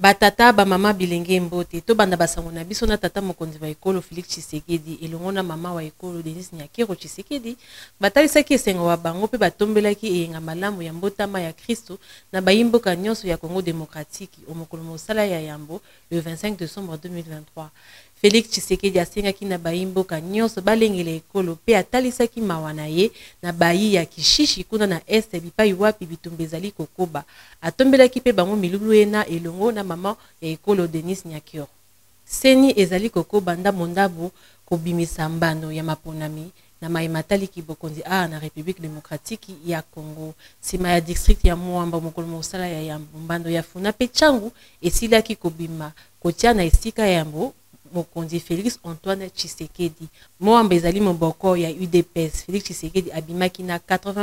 Batata ba mama bilenge mbote to banda basango na biso na tata mokonzi wa ekolo Félix Tshisekedi elongo na mama wa ekolo Denis Nyakero Tshisekedi batalisaki esengo wa bango pe batombelaki eyenga malamu ya mbotama ya Kristo na bayimboka nyonso ya Congo démocratique au mokolo mosala ya Yambo le 25 décembre 2023. Félix Tshisekedi asengaki na bayimboka nyonso balengela ekolo pe atalisaki mawana ye na bayi ya Kishishi kuna na este bipai wapi bitumba ezali kokoba atombelaki pe bango milulu ena elongo na mama ya ekolo Denis Nyakero. Seni ezali kokoba nda mondabo kobimisa mbano ya maponami na maimatali kibokonzi na République démocratique ya Congo sima ya district ya Mwamba mokolo mosala ya Yambo mbando ya funa pe changu esilaki kobima kotia na esika ya Yambo mokonzi Félix Antoine Tshisekedi. Mwamba ezali moboko ya UDPS. Félix Tshisekedi abimaki na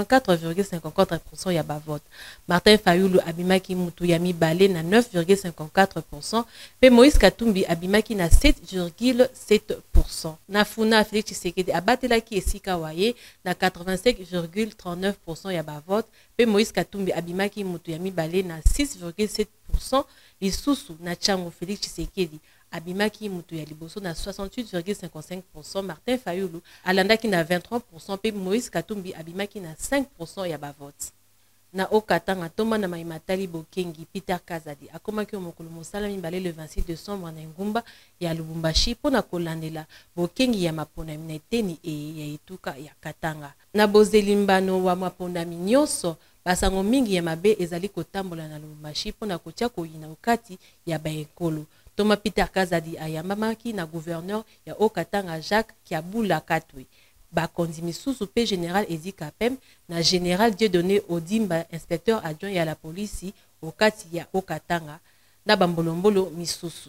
84,54% ya bavote. Martin Fayulu abimaki mutu ya mibale na 9,54%. Pe Moïse Katumbi abimaki na 7,7%. Na funa Félix Tshisekedi abatelaki esika waye na 85,39% ya bavote. Pe Moïse Katumbi abimaki mutu ya mibale na 6,7%. Lisusu na chango Félix Tshisekedi abimaki mutu ya liboso na 68,55%. Martin Fayulu alandaki na 23%. Pe Moïse Katumbi abimaki na 5% ya bavote. Na Okatanga toma na maimatali bokengi Peter Kazadi akomaki mokolo mosala mibale le 26 décembre na ngumba ya Lubumbashi pona kolandela bokengi ya maponami na eteni ya etuka ya Katanga. Na bozelimbano wa maponami nyonso basango mingi ya mabe ezali kotambola na Lubumbashi pona kotia koyina okati ya baekolo. Toma Peter Kazadi ayambamaki na gouverneur ya Okatanga Jacques Kiabula Katwe. Bakonzi misusu pe général Edi Kapem na général Dieudonné Odimba inspecteur adjoint ya la police okati ya Okatanga na bambolombolo misusu.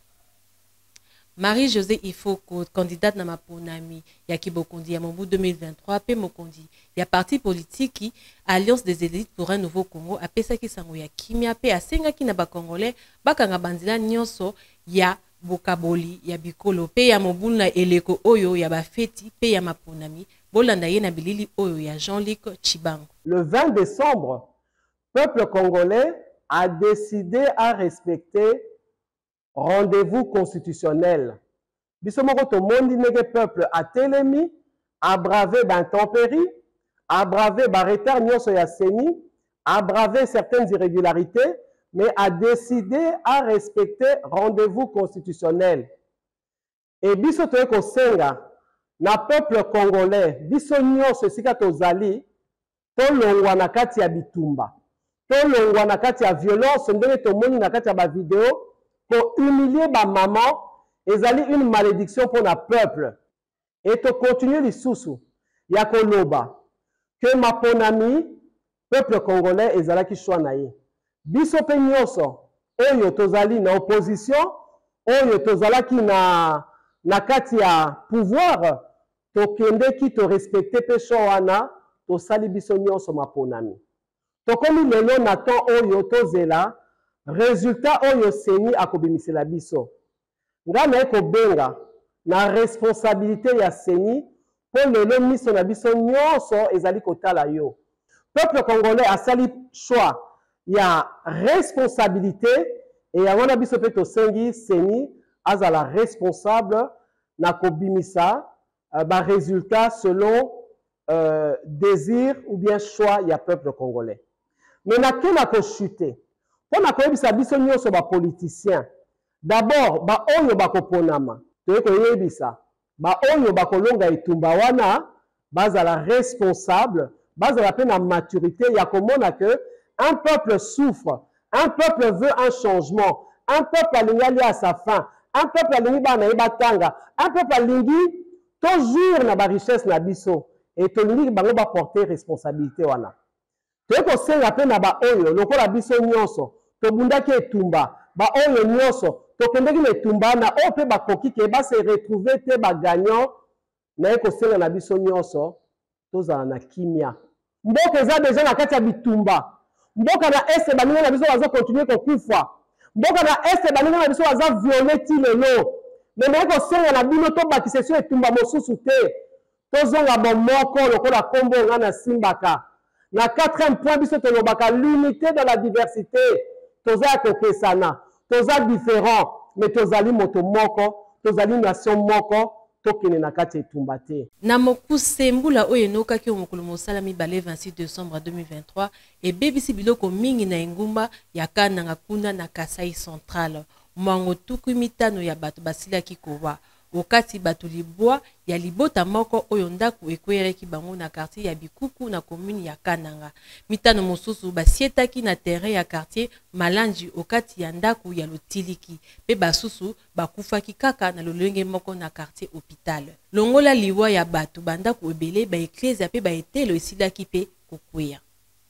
Marie-Josée Ifoko, candidate na maponami ya Kibokondi ya Mobu 2023 pe mokondi ya parti politique Alliance des élites pour un nouveau Congo apesaki sango ya kimia pe asengaki na bakongolais bakanga bandila nyonso ya bokaboli ya bikolo pe ya mobulu na eleko oyo ya bafeti pe ya maponami bolanda ye na bilili oyo ya Jean-Luc Chibango. Le 20 décembre, peuple congolais a décidé à respecter rendez-vous constitutionnel. Bisomoko to mondi nege peuple a telemi, a bravé d'intempéries, a bravé baretar nyonso ya seni, a bravé certaines irrégularités, mais a décidé à respecter rendez-vous constitutionnel. Et biso toye ko senga na peuple congolais, biso nyonso esika tozali, to longwa na kati ya bitumba, to longwa na kati ya violence, ndenge tomoni na kati ya ba vidéo, pour humilier ma maman, ezali une malédiction pour le peuple. Et to continuer les sous ya koloba que ma ponami peuple congolais ezala ki choix na ye. Biso pe nyonso oyo tozali na opposition, oyo tozala ki na kati ya pouvoir, to kende ki to respecter pe choana, to sali biso nyonso ma ponami. To komi lelo na temps oyo tozela résultat oyo seni akobimisela biso. Nga na eko benga na responsabilité ya seni pour lelo miso na biso nyonso ezali kotala yo. Peuple congolais a sali choix ya responsabilité et ya wana biso pe to sengi seni azala responsable na kobimisa ba résultat selon désir ou bien choix ya peuple congolais. Mais na kena ko chuter pour na koyebisa biso nyonso ba politicien d'abord ba oyo bakoponama toye koyebisa ba oyo bakolonga etumba wana bazala responsable bazala pe na maturité ya komona que un peuple souffre, un peuple veut un changement, un peuple alingi ali à sa fin, un peuple alingi bana yebatanga, un peuple alingi toujours na ba richesse na biso et tolingi bango ba porter responsabilité wana toye kosenga pe na ba oyo lokola biso nyonso tobundaki etumba ba oyo nyonso tokendeki na etumba na oyo pe bakoki ke ba se retrouver te ba gagnant na ekosenga na biso nyonso tozala na kimia. Mboka eza deja na kati ya bitumba, mboka na este baninga na biso baza continuer kokufa, mboka na este baninga na biso baza violer ti lelo, mais na ekosenga na bino tobakisa so etumba mosusu te tozonga bomoko lokola kombo nga na simbaka. Na quatrième point biso tolobaka l'unité dans la diversité. Toza kokesana. toza différent mais tozali moto moko tozali nation moko tokende na kati etumba te. Na mokuse mbula oyo enokaki mokolo mosala mibale 26 décembre 2023 ebebisi biloko mingi na engumba ya Kananga kuna na Kasai Central. Mwango tuku mitano ya bato basilaki kowa. Okati bato libwa ya libota moko oyo ndaku ekweyelaki bango na quartier ya Bikuku na commune ya Kananga. Mitano mosusu basietaki na terrain ya quartier Malanji okati ya ndaku ya Lotiliki. Pe basusu bakufaki kaka na lolenge moko na quartier hôpital. Longola liwa ya bato bandaku ebele ba eklezia pe ba etelo esilaki pe kokweya.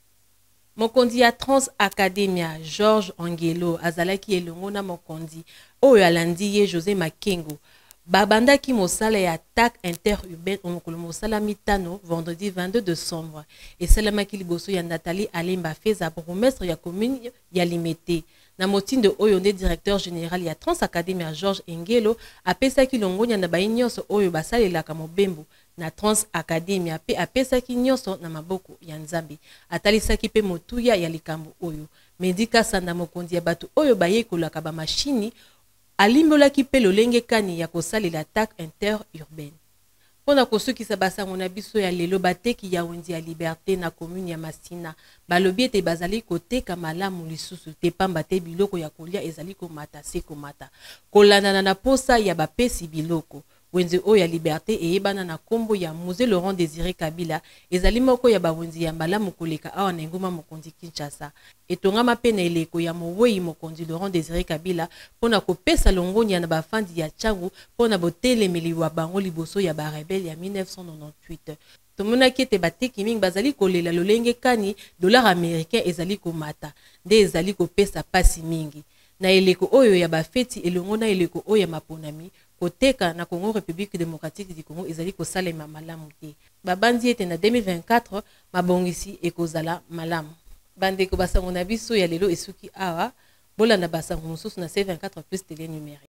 Mokondi ya Trans Academia Georges Angelo azalaki elongo na mokondi oyo alandi ye José Makengo. Babandaki mosala ya attaque interurbaine omokolo mosala mitano vendredi 22 décembre. Esalamaki liboso ya Nathalie Alemba Feza bourgmestre ya commune ya Limete. Na motindo oyo nde directeur général ya Trans Academia Georges Angelo apesaki longonya na bayi nyonso oyo basalelaka mobembo na Trans Academia pe apesaki nyonso na maboko ya Nzambe. Atalisaki pe motuya ya likambo oyo. Medika Sanda mokondi ya bato oyo bayekolaka ba machini alimbolaki pe lolenge kani ya kosalela attaque interurbaine. Pona kosukisa basango na biso ya lelo bateki ya wendi ya Liberté na commune ya Masina. Balobi ete bazali koteka malamu lisusu te pamba te biloko ya kolia ezali komata se komata. Kolandana na posa ya bapesi biloko. Wenze oyo ya Liberté eyebana na kombo ya Musée Laurent Désiré Kabila ezali moko ya bawenzi ya malamu koleka awa na nguma mokonzi Kinshasa. Etongama pe na eleko ya mowei mokonzi Laurent Désiré Kabila pona kopesa longonya na bafandi ya Tchangu pona botelemeli wa bango liboso ya barebele ya 1998. Tomonaki ete bateki mingi bazali kolela lolenge kani dollar américain ezali komata nde ezali kopesa pasi mingi. Na eleko oyo ya bafeti elongo na eleko oyo ya maponami koteka na Congo République démocratique du Congo ezali kosalema malamu te. Babandi ete na 2024 mabongisi ekozala malamu. Bandeko basango na biso ya lelo esuki awa bolanda basango mosusu na C24 plus télé numérique.